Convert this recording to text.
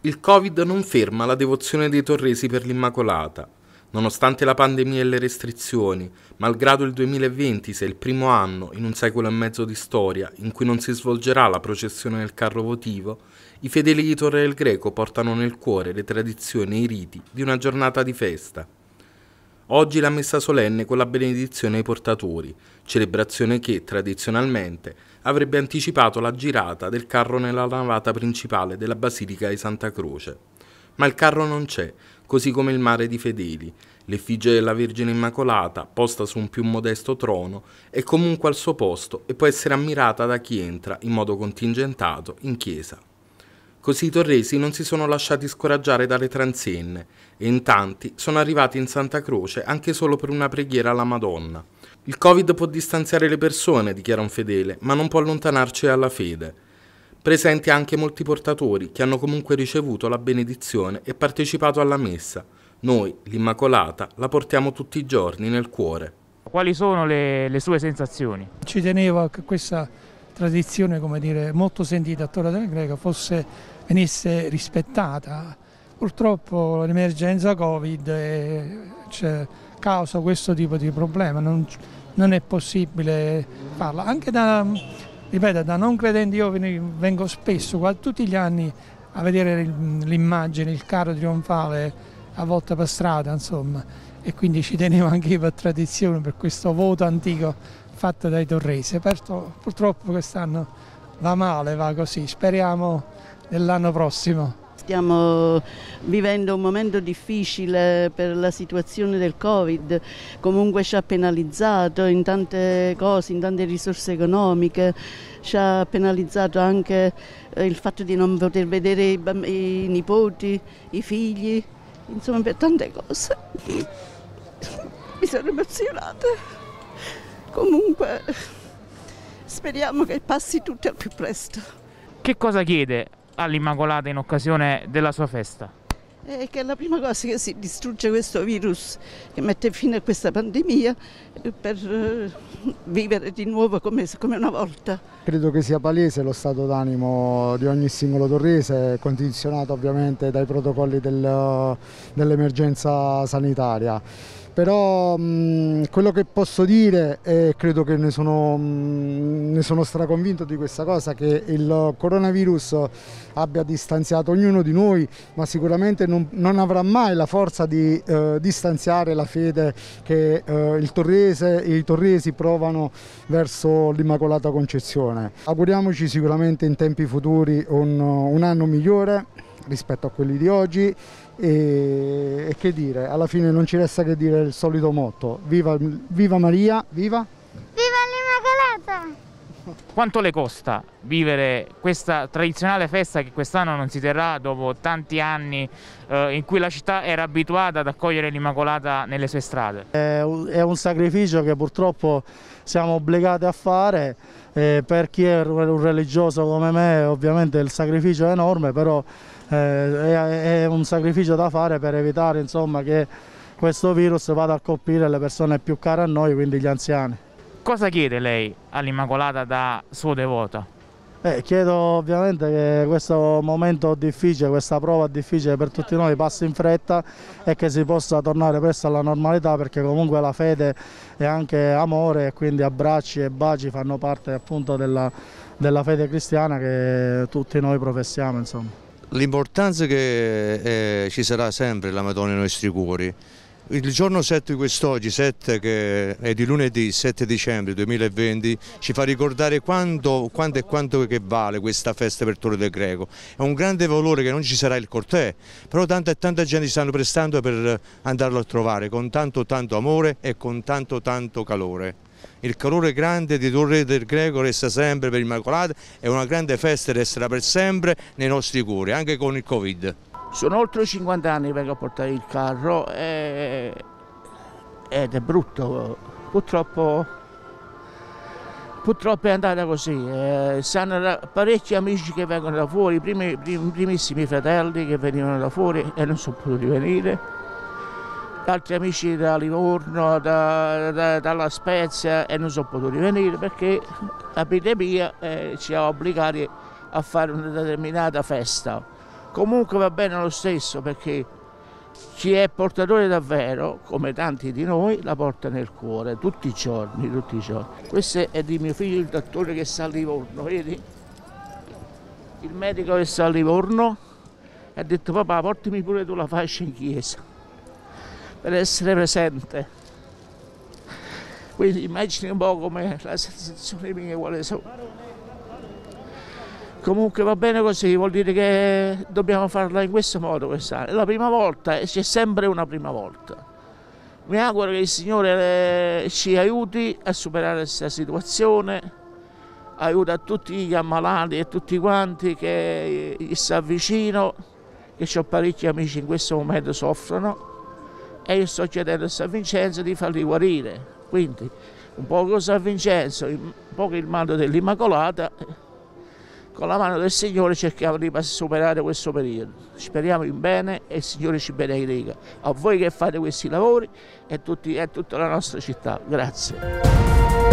Il Covid non ferma la devozione dei torresi per l'Immacolata. Nonostante la pandemia e le restrizioni, malgrado il 2020 sia il primo anno in un secolo e mezzo di storia in cui non si svolgerà la processione del carro votivo, i fedeli di Torre del Greco portano nel cuore le tradizioni e i riti di una giornata di festa. Oggi la messa solenne con la benedizione ai portatori, celebrazione che, tradizionalmente, avrebbe anticipato la girata del carro nella navata principale della Basilica di Santa Croce. Ma il carro non c'è, così come il mare di fedeli. L'effigie della Vergine Immacolata, posta su un più modesto trono, è comunque al suo posto e può essere ammirata da chi entra, in modo contingentato, in chiesa. Così i torresi non si sono lasciati scoraggiare dalle transenne e in tanti sono arrivati in Santa Croce anche solo per una preghiera alla Madonna. Il Covid può distanziare le persone, dichiara un fedele, ma non può allontanarci dalla fede. Presenti anche molti portatori che hanno comunque ricevuto la benedizione e partecipato alla messa. Noi, l'Immacolata, la portiamo tutti i giorni nel cuore. Quali sono le sue sensazioni? Ci tenevo a che questa tradizione, come dire, molto sentita a Torre del Greco venisse rispettata. Purtroppo l'emergenza Covid causa questo tipo di problema, non è possibile farla. Anche da non credente io vengo spesso, tutti gli anni, a vedere l'immagine, il carro trionfale a volte per strada, insomma, e quindi ci tenevo anche io per tradizione, per questo voto antico fatto dai torresi. Purtroppo quest'anno va male, va così, speriamo dell'anno prossimo. Stiamo vivendo un momento difficile per la situazione del Covid, comunque ci ha penalizzato in tante cose, in tante risorse economiche, ci ha penalizzato anche il fatto di non poter vedere i nipoti, i figli, insomma per tante cose. Mi sono emozionata. Comunque speriamo che passi tutto al più presto. Che cosa chiede all'Immacolata in occasione della sua festa? Che è la prima cosa che si distrugge questo virus, che mette fine a questa pandemia per vivere di nuovo come una volta. Credo che sia palese lo stato d'animo di ogni singolo torrese, condizionato ovviamente dai protocolli dell'emergenza sanitaria. Però quello che posso dire, e credo che ne sono straconvinto di questa cosa, che il coronavirus abbia distanziato ognuno di noi, ma sicuramente non avrà mai la forza di distanziare la fede che i torresi provano verso l'Immacolata Concezione. Auguriamoci sicuramente in tempi futuri un anno migliore rispetto a quelli di oggi e che dire, alla fine non ci resta che dire il solito motto: viva Maria, viva l'Immacolata! Quanto le costa vivere questa tradizionale festa che quest'anno non si terrà dopo tanti anni in cui la città era abituata ad accogliere l'Immacolata nelle sue strade? È un sacrificio che purtroppo siamo obbligati a fare, per chi è un religioso come me ovviamente il sacrificio è enorme, però è un sacrificio da fare per evitare, insomma, che questo virus vada a colpire le persone più care a noi, quindi gli anziani. Cosa chiede lei all'Immacolata da suo devoto? Chiedo ovviamente che questo momento difficile, questa prova difficile per tutti noi passi in fretta e che si possa tornare presto alla normalità, perché comunque la fede è anche amore e quindi abbracci e baci fanno parte appunto della fede cristiana che tutti noi professiamo, insomma. L'importanza che ci sarà sempre la Madonna nei nostri cuori. Il giorno 7 di quest'oggi, 7 che è di lunedì 7 dicembre 2020, ci fa ricordare quanto che vale questa festa per Torre del Greco. È un grande valore che non ci sarà il corteo, però tanta gente si stanno prestando per andarlo a trovare con tanto amore e con tanto calore. Il calore grande di Torre del Greco resta sempre per Immacolata, è una grande festa e resterà per sempre nei nostri cuori, anche con il Covid. Sono oltre 50 anni che vengo a portare il carro ed è brutto, purtroppo è andata così. Sanno parecchi amici che vengono da fuori, i primissimi fratelli che venivano da fuori e non sono potuti venire, altri amici da Livorno, dalla Spezia e non sono potuti venire perché la pandemia ci ha obbligati a fare una determinata festa. Comunque va bene lo stesso, perché chi è portatore davvero, come tanti di noi, la porta nel cuore, tutti i giorni, tutti i giorni. Questo è di mio figlio, il dottore che sta a Livorno, vedi? Il medico che sta a Livorno ha detto: papà, portami pure tu la fascia in chiesa, per essere presente. Quindi immagini un po' come la sensazione mia vuole essere. Comunque va bene così, vuol dire che dobbiamo farla in questo modo quest'anno. È la prima volta e c'è sempre una prima volta. Mi auguro che il Signore ci aiuti a superare questa situazione, aiuta a tutti gli ammalati e tutti quanti che gli sta vicino, che ho parecchi amici in questo momento soffrono, e io sto chiedendo a San Vincenzo di farli guarire. Quindi un po' San Vincenzo, un po' il manto dell'Immacolata. Con la mano del Signore cerchiamo di superare questo periodo. Speriamo in bene e il Signore ci benedica. A voi che fate questi lavori e tutta la nostra città. Grazie.